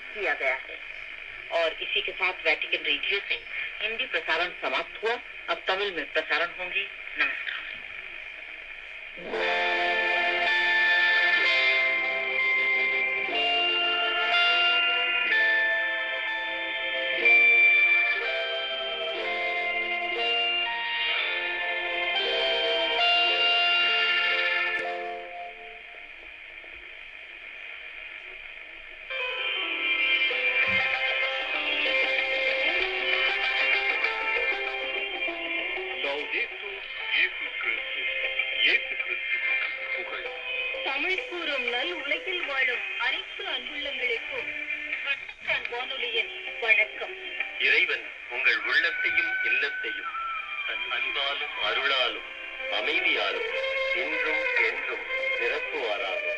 किया गया है। और इसी के साथ वैटिकन रेडियो से हिंदी प्रसारण समाप्त हुआ। अब तमिल में प्रसारण होंगी। नमस्कार। தமிழ் கூறும் நல் உலகில் வாழும் அனைத்து அன்புள்ளங்களுக்கும் வட்டிக்கான் வானொலியின் வணக்கம். இறைவன் உங்கள் உள்ளத்தையும் இல்லத்தையும் தன் அன்பாலும் அருளாலும் அமைதியாலும் இன்றும் என்றும் நிரப்புவாராக.